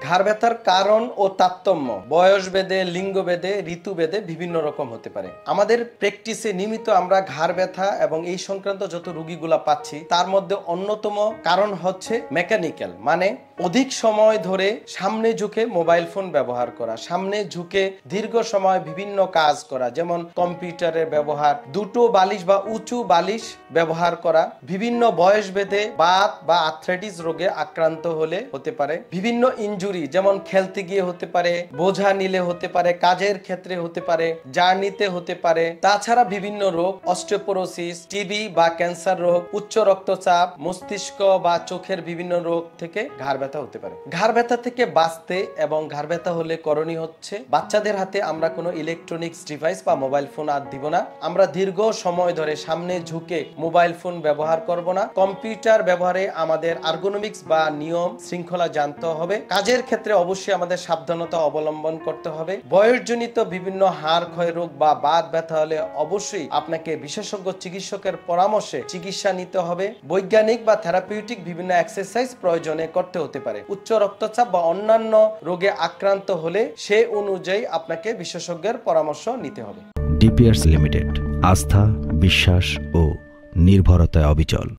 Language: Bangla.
ঘাড় ব্যথার কারণ ও তারতম্য বয়স ভেদে, লিঙ্গ ভেদে, ঋতু ভেদে বিভিন্ন রকম হতে পারে। আমাদের প্র্যাকটিসে নিয়মিত আমরা ঘাড় ব্যথা এবং এই সংক্রান্ত যত রোগীগুলা পাচ্ছি তার মধ্যে অন্যতম কারণ হচ্ছে মেকানিক্যাল, মানে অধিক সময় ধরে সামনে ঝুঁকে মোবাইল ফোন ব্যবহার করা, সামনে ঝুঁকে দীর্ঘ সময় বিভিন্ন কাজ করা, যেমন কম্পিউটারের ব্যবহার, দুটো বালিশ বা উঁচু বালিশ ব্যবহার করা, বিভিন্ন বয়স ভেদে বাত বা আর্থ্রাইটিস রোগে আক্রান্ত হলে হতে পারে, বিভিন্ন ইনজুরি যেমন খেলতে গিয়ে হতে পারে, বোঝা নিলে হতে পারে, কাজের ক্ষেত্রে হতে পারে, জার্নিতে হতে পারে। তাছাড়া বিভিন্ন রোগ, অস্টিওপোরোসিস, টিবি বা ক্যান্সার রোগ, উচ্চ রক্তচাপ, মস্তিষ্ক বা চোখের বিভিন্ন রোগ থেকে ঘাড় ব্যথা হতে পারে। ঘাড় ব্যথা থেকে বাঁচতে এবং ঘাড় ব্যথা হলে করণীয় হচ্ছে বাচ্চাদের হাতে আমরা কোনো ইলেকট্রনিক্স ডিভাইস বা মোবাইল ফোন আর দিব না। আমরা দীর্ঘ সময় ধরে সামনে ঝুঁকে মোবাইল ফোন ব্যবহার করব না। কম্পিউটার ব্যবহারে আমাদের আর্গোনমিক্স বা নিয়ম শৃঙ্খলা জানতে হবে। কাজের ক্ষেত্রে অবশ্যই আমাদের সাবধানতা অবলম্বন করতে হবে। বয়সজনিত বিভিন্ন হাড় ক্ষয় রোগ বা বাত ব্যথা হলে অবশ্যই আপনাকে বিশেষজ্ঞ চিকিৎসকের পরামর্শে চিকিৎসা নিতে হবে। বৈজ্ঞানিক বা থেরাপিউটিক বিভিন্ন এক্সারসাইজ প্রয়োজনে করতে হতে পারে। উচ্চ রক্তচাপ বা অন্যান্য রোগে আক্রান্ত হলে সে অনুযায়ী আপনাকে বিশেষজ্ঞের পরামর্শ নিতে হবে। ডিপিআরস লিমিটেড, আস্থা, বিশ্বাস ও নির্ভরতায় অবিচল।